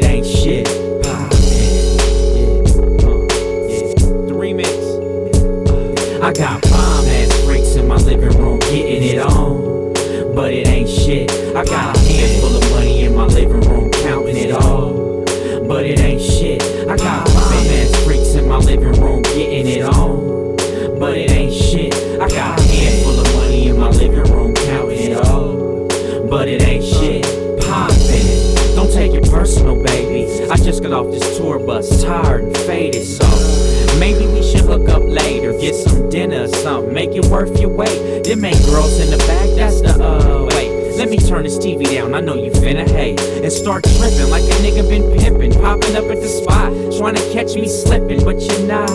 it ain't shit. The remix. I got bomb ass freaks in my living room getting it on, but it ain't shit. I got a handful of money in my living room counting it all, but it ain't shit. I got bomb ass freaks in my living room getting it on, but it ain't shit. I got a handful of money in my living room counting it all, but it ain't shit. Poppin', don't take it personal, baby. I just got off this tour bus, tired and faded, so maybe we should hook up later, get some dinner or something, make it worth your wait. Them ain't girls in the back, that's the wait. Let me turn this TV down, I know you finna hate, and start tripping like a nigga been pimping, popping up at the spot, trying to catch me slipping, but you're not.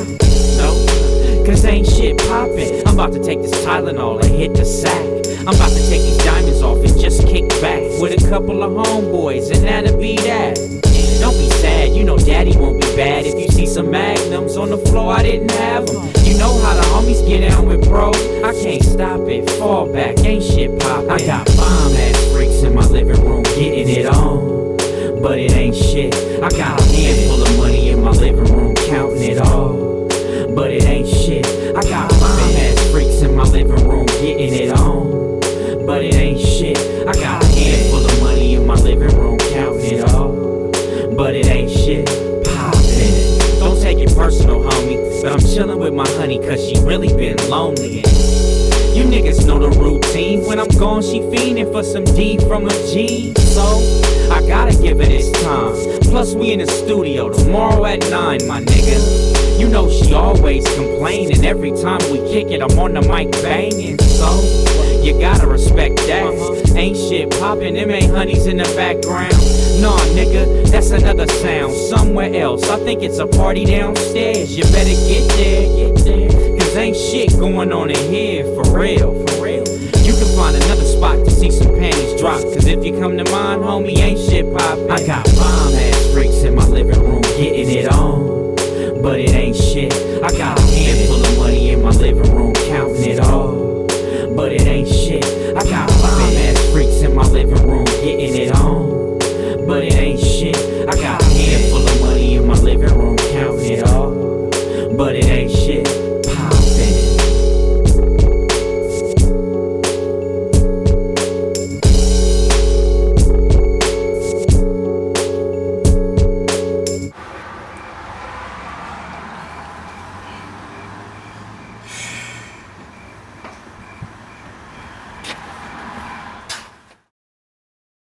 No, cause ain't shit poppin'. I'm about to take this Tylenol and hit the sack. I'm about to take these diamonds off and just kick back with a couple of homeboys, and that'll be that. Don't be sad, you know daddy won't be bad if you see some magnums on the floor, I didn't have them. You know how the homies get down with bro, I can't stop it, fall back, ain't shit poppin'. I got bomb ass freaks in my living room getting it on, but it ain't shit. I got a handful of money in my living room counting it all, but it ain't shit. I got bomb ass freaks in my living room getting it on, but it ain't shit. I got a handful of money in my living room counting it all, but it ain't shit. Poppin', don't take it personal, homie, but I'm chillin' with my honey cause she really been lonely. And you niggas know the routine, when I'm gone she fiendin' for some D from a G. So I gotta give it its time, plus we in the studio tomorrow at 9, my nigga. You know she always complainin', every time we kick it I'm on the mic bangin'. So you gotta respect that. Ain't shit poppin', them ain't honeys in the background. Nah, nigga, that's another sound somewhere else. I think it's a party downstairs. You better get there, cause ain't shit going on in here, for real. You can find another spot to see some panties drop, cause if you come to mine, homie, ain't shit poppin'. I got bomb ass freaks in my living room getting it on, but it ain't shit. I got